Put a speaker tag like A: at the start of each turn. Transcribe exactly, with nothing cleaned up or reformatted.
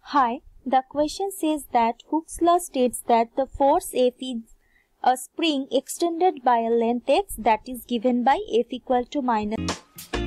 A: Hi, the question says that Hooke's law states that the force F is a spring extended by a length x that is given by F equal to minus